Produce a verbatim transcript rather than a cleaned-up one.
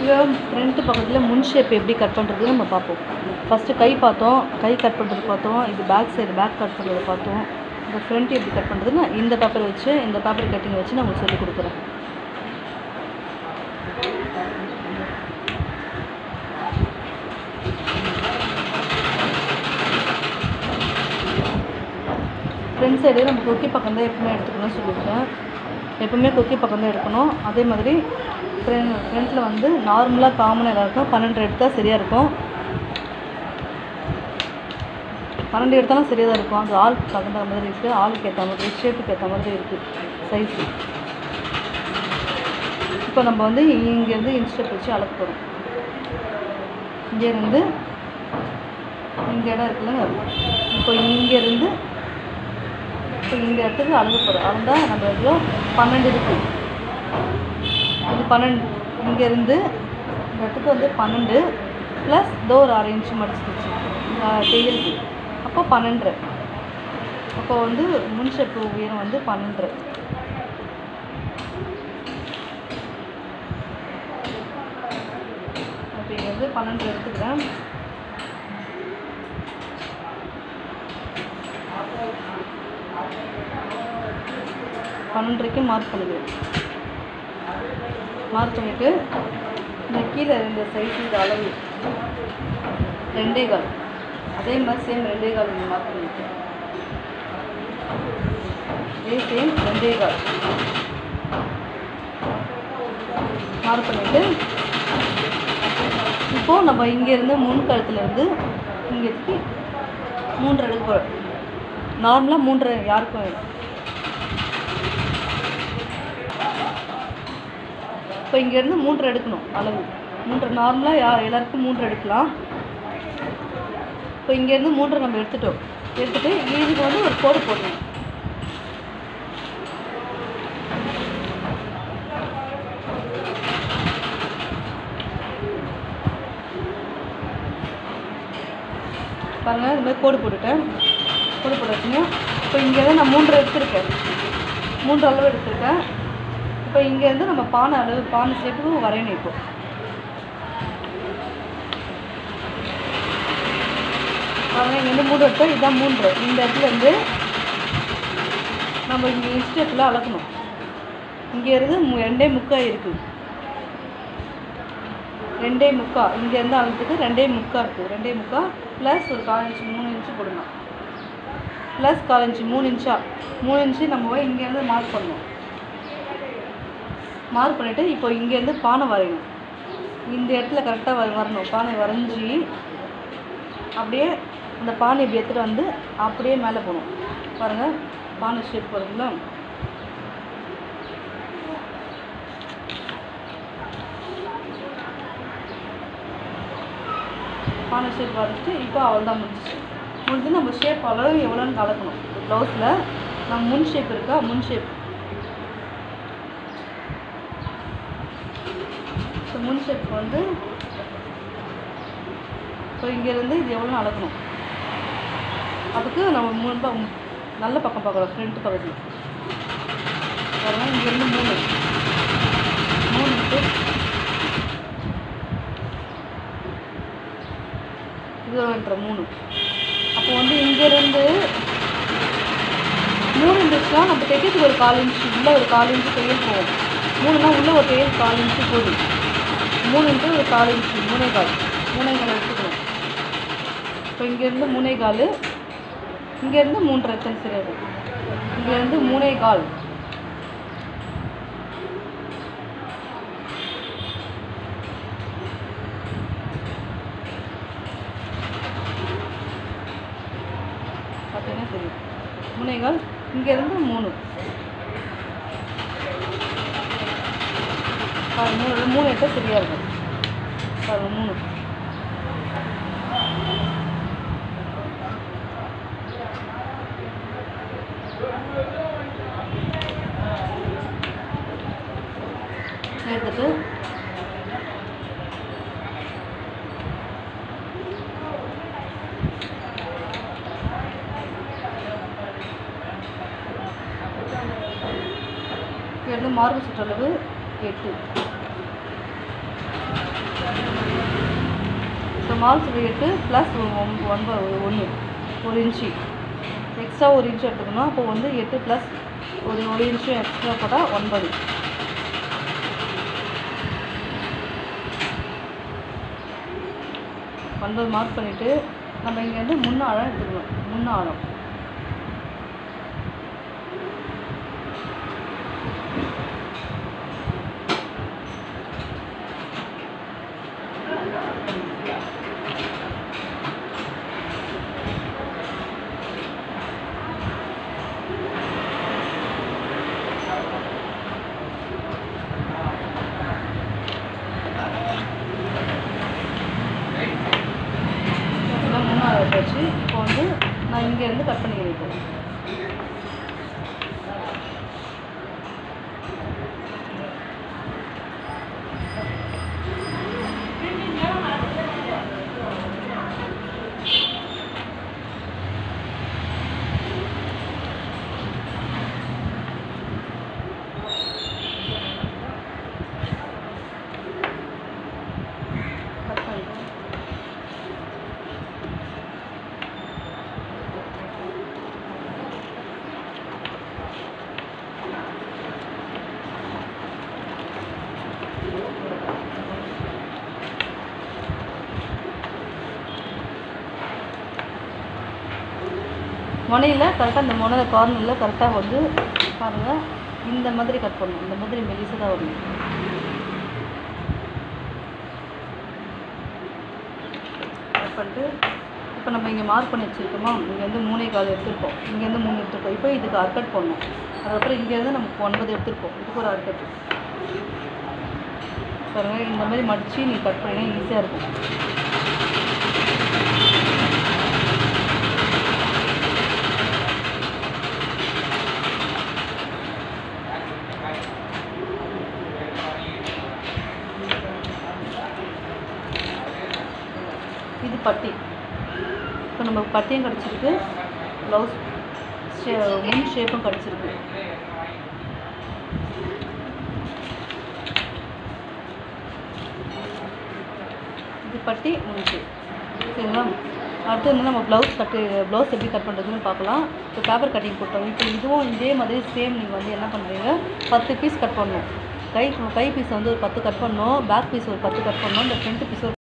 இப்போ ஃப்ரண்ட் பக்கத்தில் முன் ஷேப் எப்படி கட் பண்ணுறது நம்ம பார்ப்போம். ஃபஸ்ட்டு கை பார்த்தோம், கை கட் பண்ணுறது பார்த்தோம். இது பேக் சைடு பேக் கட் பண்ணுறது பார்த்தோம். இந்த ஃப்ரண்ட் எப்படி கட் பண்ணுறதுன்னா இந்த பேப்பர் வச்சு இந்த பேப்பர் கட்டிங் வச்சு நான் உங்களுக்கு சொல்லிக் கொடுக்குறேன். ஃப்ரண்ட் சைடு நம்ம கொக்கி பக்கம் தான் எப்பவுமே எடுத்துக்கணும்னு சொல்லியிருக்கேன். எப்பவுமே கொக்கி பக்கம் தான் எடுக்கணும். அதே மாதிரி ஃப்ரெண்ட் ஃப்ரண்ட்டில் வந்து நார்மலாக காமனாக எல்லாருக்கும் பன்னெண்டு எடுத்தால் சரியாக இருக்கும். பன்னெண்டு எடுத்தாலும் சரியாக தான் இருக்கும். அது ஆளுக்கு தகுந்த மாதிரி இருக்குது, ஆளுக்கு ஏற்ற மாதிரி ஷேப்புக்கு ஏற்ற மாதிரி இருக்குது சைஸு. இப்போ நம்ம வந்து இங்கேருந்து இன்ஸ்டெப் வச்சு அளக்க போகிறோம். இங்கேருந்து இங்கே இடம் இருக்குல்ல, இப்போ இங்கேருந்து இப்போ இந்த இடத்துக்கு அளக்க போகிறோம். அளந்தால் நம்ம எவ்வளோ பன்னெண்டு இருக்குது. இது பன்னெண்டு இங்கேருந்து இந்த இடத்துக்கு வந்து பன்னெண்டு ப்ளஸ் தோ ஒரு அரை இன்ச்சு மடிச்சு வச்சு தையலுக்கு அப்போ பன்னெண்டு. அப்போ வந்து முன் ஷேப்பு உயரம் வந்து பன்னெண்டு. அப்போ இங்கே வந்து பன்னெண்டு எடுத்துக்கிறேன். பன்னெண்டுக்கு மார்க் பண்ணிக்கிறேன். மார்க் பண்ணிவிட்டு இந்த கீழே இந்த சைஸ் இந்த அளவு ரெண்டே கால், அதே மாதிரி சேம் ரெண்டே கால் மார்க் பண்ணிவிட்டேன். இதே சேம் ரெண்டே கால் மார்க் பண்ணிவிட்டு இப்போது நம்ம இங்கேருந்து முன் கழுத்துலேருந்து இங்கேக்கு மூன்று எடுக்க போகிறோம். நார்மலாக மூன்று யாருக்கும் வேணும். இப்போ இங்கேருந்து மூன்று எடுக்கணும் அளவு. மூன்று நார்மலாக யா எல்லாருக்கும் மூன்று எடுக்கலாம். இப்போ இங்கேருந்து மூன்று நம்ம எடுத்துட்டோம். எடுத்துகிட்டு இதுக்கு வந்து ஒரு கோடு போடணும். பாருங்கள், இது மாதிரி கோடு போட்டுட்டேன். கோடு போட்டு வச்சுங்க. இப்போ இங்கேருந்து நான் மூன்று எடுத்துருக்கேன், மூன்று அளவு எடுத்துருக்கேன். இப்போ இங்கேருந்து நம்ம பானை அளவு பானை ஷேப்புக்கு வரையணும். இப்போ பாருங்கள், இங்கேருந்து மூணு எடுத்தோம். இதுதான் மூன்று. இந்த இடத்துலேருந்து நம்ம இங்கே இன்ஸ்டெப்பில் அளக்கணும். இங்கேருந்து ரெண்டே முக்கால் இருக்குது, ரெண்டே முக்கால் இங்கேருந்து அளவுக்கு ரெண்டே முக்கால் இருக்குது. ரெண்டே முக்கால் ப்ளஸ் ஒரு கால் இன்ச்சு மூணு இன்ச்சு போடணும். ப்ளஸ் கால் இன்ச்சு மூணு இன்ச்சா மூணு இன்ச்சு நம்ம போய் இங்கேருந்து மார்க் பண்ணணும். மார்க் பண்ணிவிட்டு இப்போ இங்கேருந்து பானை வரையணும். இந்த இடத்துல கரெக்டாக வ வரணும் பானை வரைஞ்சி அப்படியே அந்த பானை இப்படி எடுத்துகிட்டு வந்து அப்படியே மேலே போகணும். பாருங்கள், பானை ஷேப் வருதுங்களா? பானை ஷேப் வரைஞ்சிட்டு இப்போ அவள் தான் முடிஞ்சிச்சு. முடிஞ்சு நம்ம ஷேப் அளவு எவ்வளோன்னு கலக்கணும். ப்ளவுஸில் நம்ம முன் ஷேப் இருக்கா, முன் ஷேப் முன் ஷேப் வந்து இப்போ இங்கேருந்து இது எவ்வளோ அளக்கணும். அதுக்கு நம்ம மூணு நல்ல பக்கம் பார்க்குறோம். ஃப்ரண்ட் பக்கத்தில் பாருங்கள், இங்கேருந்து மூணு மூணு இது ஒன்றரை மூணு. அப்போ வந்து இங்கேருந்து மூணு இருந்துச்சுன்னா நம்ம தைக்கிறதுக்கு ஒரு கால் இன்ச்சு உள்ளே ஒரு கால் இன்ச்சு தையல் போகும். மூணுனா உள்ளே ஒரு தையல் கால் இன்ச்சு போதும். மூணு இன்ட்டு ஒரு கால் இன்ச்சு மூணே கால் மூணே கால் எடுத்துக்கணும். இப்போ இங்கேருந்து மூணே கால், இங்கேருந்து மூன்று எத்தனை சரியாது. இங்கேருந்து மூணே கால், பார்த்தீங்கன்னா தெரியும். மூணே கால் இங்கேருந்து மூணு மூணு மூணு எட்டால் சரியாக இருக்கும். பாருங்கள், மூணு எடுத்துட்டு இங்கேருந்து மார்பு சுற்றளவு எட்டு. இப்போ மார்க்ஸ் எட்டு ப்ளஸ் ஒன்பது ஒன்று ஒரு இன்ச்சு எக்ஸ்ட்ரா ஒரு இன்ச்சு எடுத்துக்கணும். அப்போ வந்து எட்டு ப்ளஸ் ஒரு ஒரு இன்ச்சு எக்ஸ்ட்ரா போட்டால் ஒன்பது. ஒன்பது மார்க் பண்ணிவிட்டு நம்ம இங்கே வந்து முன்ன ஆழம் எடுத்துக்கணும். முன்ன ஆழம் வச்சு இப்போ வந்து நான் இங்கேருந்து கட் பண்ணி வைப்பேன். முனையில் கரெக்டாக இந்த முனை கார்னரில் கரெக்டாக வந்து பாருங்கள், இந்த மாதிரி கட் பண்ணணும். இந்த மாதிரி மெலிசாக தான் வரணும். கட் பண்ணிட்டு இப்போ நம்ம இங்கே மார்க் பண்ணி வச்சுருக்கோமா, இங்கே வந்து மூணே கால் எடுத்துருக்கோம், இங்கேருந்து மூணு எடுத்துருக்கோம். இப்போ இதுக்கு அர்கட் பண்ணணும். அதுக்கப்புறம் இங்கேருந்து நமக்கு ஒன்பது எடுத்துருக்கோம். இதுக்கு ஒரு அர்கட் பாருங்கள். இந்த மாதிரி மடித்து நீங்கள் கட் பண்ணிங்கன்னா ஈஸியாக இருக்கும். இது பட்டி. இப்போ நமக்கு பட்டியும் கிடச்சிருக்கு, ப்ளவுஸ் ஷே முன் ஷேப்பும் கிடச்சிருக்கு. இது பட்டி முன் ஷேப். சரிங்களா? அடுத்து வந்து நம்ம ப்ளவுஸ் கட்டு ப்ளவுஸ் எப்படி கட் பண்ணுறதுன்னு பார்க்கலாம். இப்போ பேப்பர் கட்டிங் போட்டோம். இப்போ இதுவும் இதே மாதிரி சேம் நீங்கள் வந்து என்ன பண்ணுறீங்க, பத்து பீஸ் கட் பண்ணணும். கை கை பீஸ் வந்து ஒரு பத்து கட் பண்ணணும், பேக் பீஸ் ஒரு பத்து கட் பண்ணணும், இந்த ஃப்ரண்ட் பீஸ் ஒரு